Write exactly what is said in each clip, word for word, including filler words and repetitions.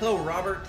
Hello, Robert.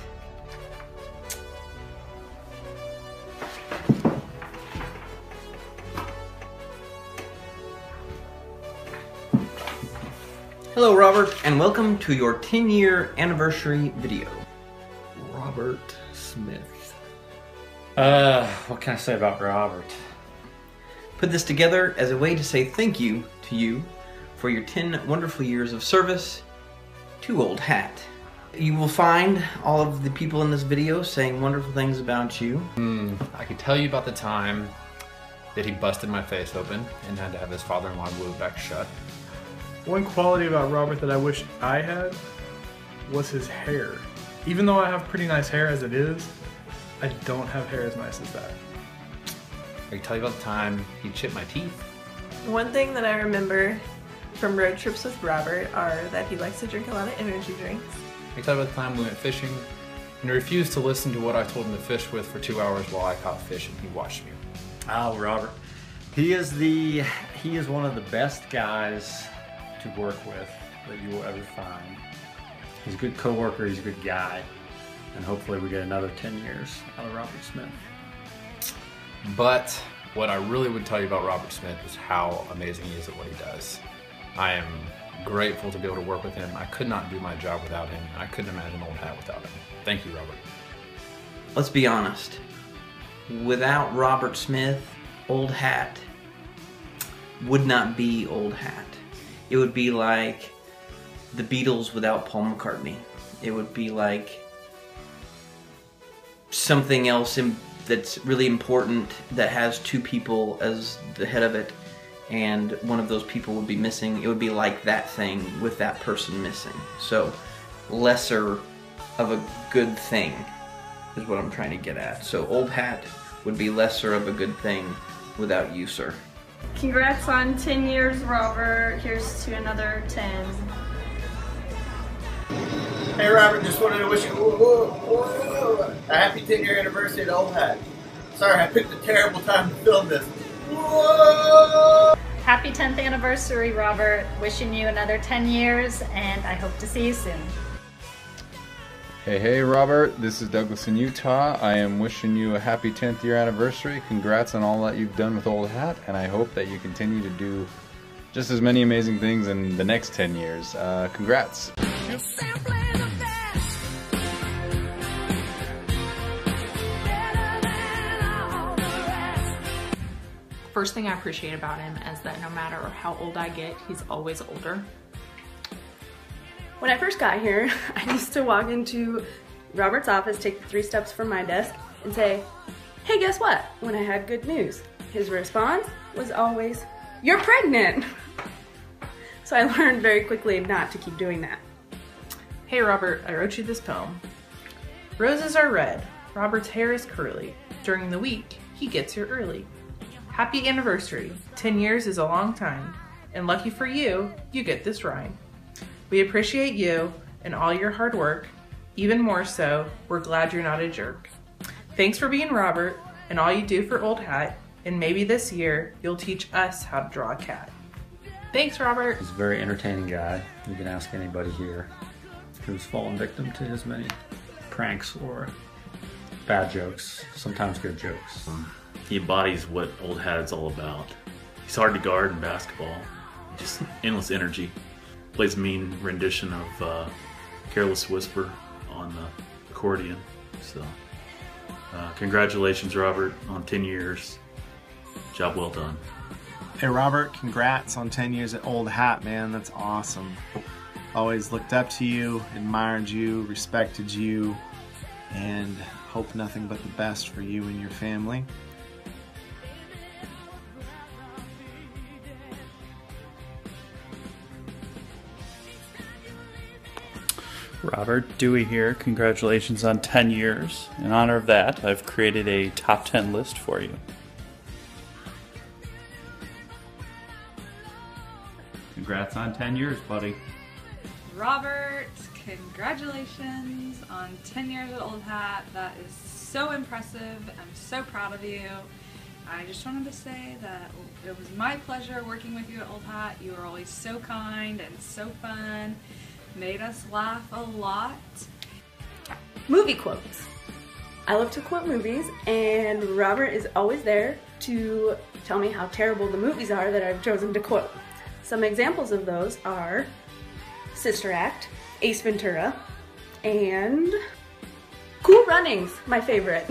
Hello, Robert, and welcome to your ten year anniversary video. Robert Smith. Uh, what can I say about Robert? Put this together as a way to say thank you to you for your ten wonderful years of service to Old Hat. You will find all of the people in this video saying wonderful things about you. Hmm, I could tell you about the time that he busted my face open and had to have his father-in-law glue it back shut. One quality about Robert that I wish I had was his hair. Even though I have pretty nice hair as it is, I don't have hair as nice as that. I can tell you about the time he chipped my teeth. One thing that I remember from road trips with Robert are that he likes to drink a lot of energy drinks. I can tell you about the time we went fishing and he refused to listen to what I told him to fish with for two hours while I caught fish and he watched me. Oh, Robert. He is the, he is one of the best guys to work with that you will ever find. He's a good coworker, he's a good guy, and hopefully we get another ten years out of Robert Smith. But what I really would tell you about Robert Smith is how amazing he is at what he does. I am grateful to be able to work with him. I could not do my job without him. I couldn't imagine Old Hat without him. Thank you, Robert. Let's be honest. Without Robert Smith, Old Hat would not be Old Hat. It would be like the Beatles without Paul McCartney. It would be like something else in, that's really important that has two people as the head of it, and one of those people would be missing. It would be like that thing with that person missing. So lesser of a good thing is what I'm trying to get at. So Old Hat would be lesser of a good thing without you, sir. Congrats on ten years, Robert. Here's to another ten. Hey Robert, just wanted to wish you whoa, whoa, whoa, a happy ten year anniversary to Old Hat. Sorry, I picked a terrible time to film this. Whoa! Happy tenth anniversary, Robert. Wishing you another ten years, and I hope to see you soon. Hey, hey, Robert. This is Douglas in Utah. I am wishing you a happy tenth year anniversary. Congrats on all that you've done with Old Hat, and I hope that you continue to do just as many amazing things in the next ten years. Uh, congrats. First thing I appreciate about him is that no matter how old I get, he's always older. When I first got here, I used to walk into Robert's office, take the three steps from my desk, and say, hey, guess what? When I had good news. His response was always, you're pregnant. So I learned very quickly not to keep doing that. Hey Robert, I wrote you this poem. Roses are red, Robert's hair is curly. During the week, he gets here early. Happy anniversary, ten years is a long time, and lucky for you, you get this rhyme. We appreciate you and all your hard work. Even more so, we're glad you're not a jerk. Thanks for being Robert and all you do for Old Hat, and maybe this year you'll teach us how to draw a cat. Thanks, Robert. He's a very entertaining guy. You can ask anybody here who's fallen victim to his many pranks or bad jokes, sometimes good jokes. He embodies what Old Hat is all about. He's hard to guard in basketball. Just endless energy. Plays a mean rendition of uh, Careless Whisper on the accordion. So, uh, congratulations, Robert, on ten years. Job well done. Hey Robert, congrats on ten years at Old Hat, man. That's awesome. Always looked up to you, admired you, respected you, and hope nothing but the best for you and your family. Robert, Dewey here. Congratulations on ten years. In honor of that, I've created a top ten list for you. Congrats on ten years, buddy. Robert, congratulations on ten years at Old Hat. That is so impressive. I'm so proud of you. I just wanted to say that it was my pleasure working with you at Old Hat. You were always so kind and so fun. Made us laugh a lot. movie quotes. I love to quote movies, and Robert is always there to tell me how terrible the movies are that I've chosen to quote. Some examples of those are Sister Act, Ace Ventura, and Cool Runnings, my favorite.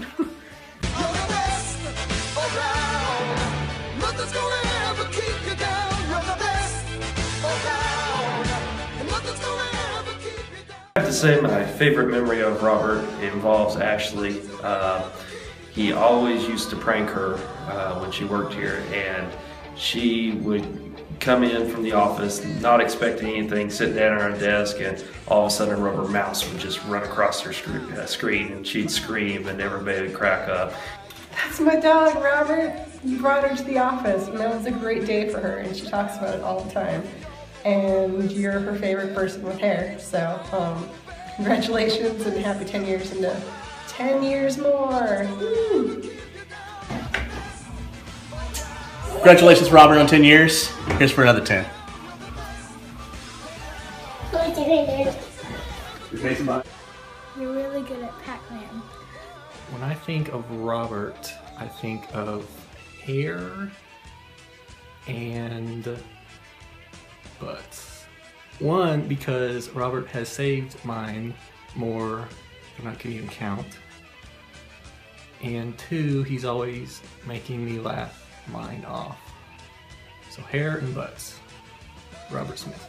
I have to say my favorite memory of Robert involves Ashley. Uh, he always used to prank her uh, when she worked here, and she would come in from the office not expecting anything, sit down at her desk, and all of a sudden a rubber mouse would just run across her sc uh, screen, and she'd scream and everybody would crack up. That's my dog, Robert. You brought her to the office, and that was a great day for her, and she talks about it all the time. And you're her favorite person with hair, so um, congratulations and happy ten years into ten years more. Woo. Congratulations, Robert, on ten years. Here's for another ten. You're really good at Pac-Man. When I think of Robert, I think of hair and butts. One, because Robert has saved mine more than I can even count. And two, he's always making me laugh mine off. So hair and butts. Robert Smith.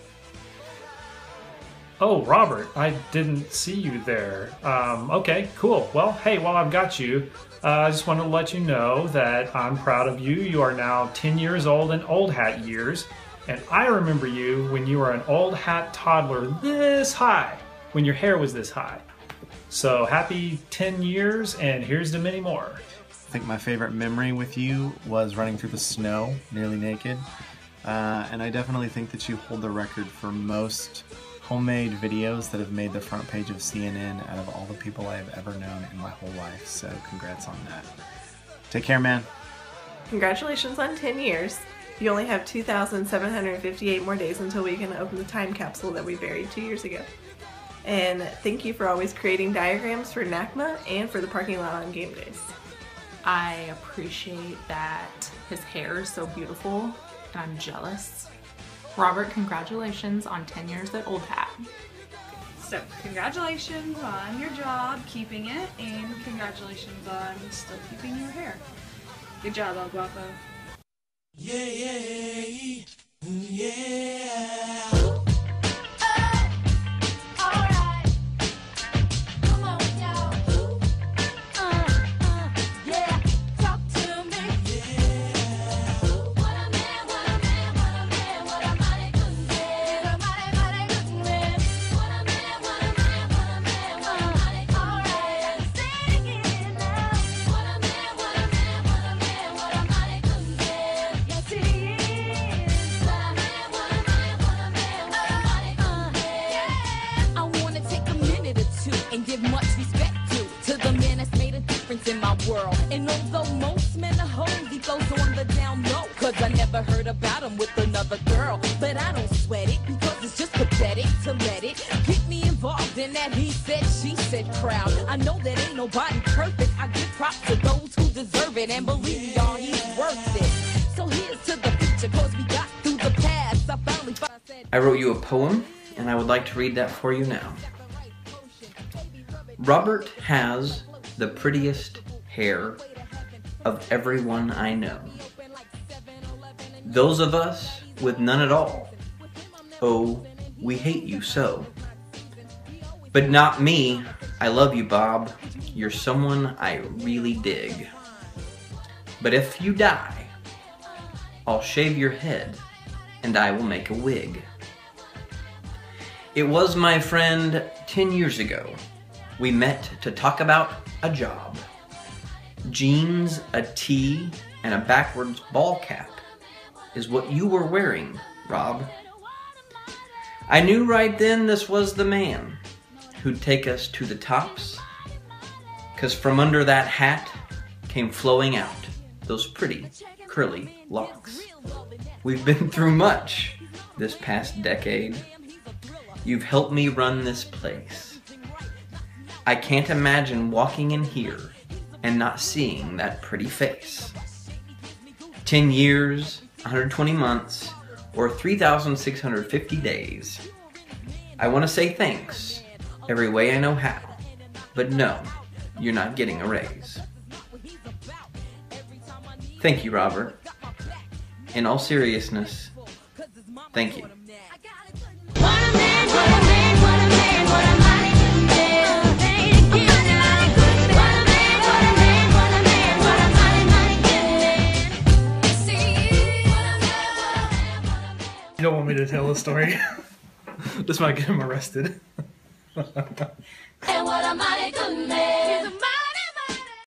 Oh, Robert, I didn't see you there. Um, okay, cool. Well, hey, while I've got you, uh, I just wanted to let you know that I'm proud of you. You are now ten years old in old hat years, and I remember you when you were an old hat toddler this high, when your hair was this high. So happy ten years, and here's to many more. I think my favorite memory with you was running through the snow, nearly naked. Uh, and I definitely think that you hold the record for most homemade videos that have made the front page of C N N out of all the people I have ever known in my whole life. So congrats on that. Take care, man. Congratulations on ten years. You only have two thousand seven hundred fifty-eight more days until we can open the time capsule that we buried two years ago. And thank you for always creating diagrams for N A C M A and for the parking lot on game days. I appreciate that his hair is so beautiful, and I'm jealous. Robert, congratulations on ten years at Old Hat. So, congratulations on your job, keeping it, and congratulations on still keeping your hair. Good job, El Guapo. Yeah, yeah, yeah. And although most men are hoes, he goes on the down low. Cause I never heard about him with another girl. But I don't sweat it because it's just pathetic to let it get me involved in that he said, she said crowd. I know that ain't nobody perfect. I give props to those who deserve it. And believe y'all, he's worth it. So here's to the future cause we got through the past. I finally said I wrote you a poem and I would like to read that for you now. Robert has the prettiest hair of everyone I know. Those of us with none at all, oh, we hate you so. But not me, I love you, Bob. You're someone I really dig. But if you die, I'll shave your head and I will make a wig. It was, my friend, ten years ago. We met to talk about a job. Jeans, a tee, and a backwards ball cap is what you were wearing, Rob. I knew right then this was the man who'd take us to the tops, 'cause from under that hat came flowing out those pretty curly locks. We've been through much this past decade. You've helped me run this place. I can't imagine walking in here and not seeing that pretty face. ten years, one hundred twenty months, or three thousand six hundred fifty days. I want to say thanks every way I know how, but no, you're not getting a raise. Thank you, Robert. In all seriousness, thank you. You don't want me to tell a story? This might get him arrested. And what am I